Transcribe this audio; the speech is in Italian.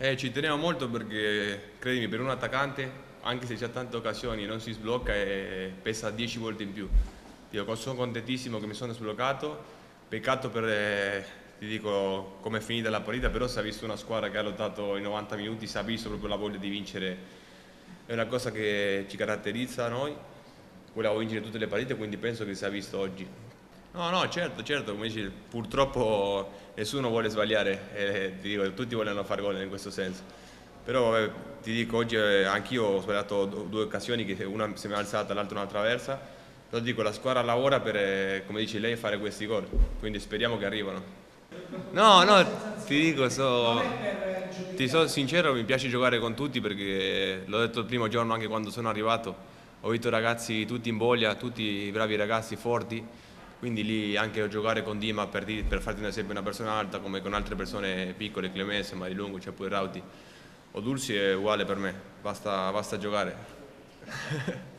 Ci tenevo molto perché, credimi, per un attaccante, anche se c'è tante occasioni, non si sblocca e pesa 10 volte in più. Io sono contentissimo che mi sono sbloccato, peccato per, ti dico, come è finita la partita, però si è visto una squadra che ha lottato i 90 minuti, si è visto proprio la voglia di vincere, è una cosa che ci caratterizza a noi, volevo vincere tutte le partite, quindi penso che si è visto oggi. No, no, certo, come dici, purtroppo nessuno vuole sbagliare, ti dico, tutti vogliono fare gol in questo senso. Però ti dico, oggi anch'io ho sbagliato due occasioni, che una si mi è alzata, l'altra una traversa. Però dico, la squadra lavora per, come dici lei, fare questi gol, quindi speriamo che arrivano. No, no, ti dico, ti sono sincero, mi piace giocare con tutti perché l'ho detto il primo giorno anche quando sono arrivato. Ho visto ragazzi tutti in voglia, tutti bravi ragazzi, forti, quindi lì anche giocare con Dima per farti un esempio una persona alta come con altre persone piccole, Clemesse, Marilungo, c'è pure Rauti o Dulci è uguale per me, basta giocare.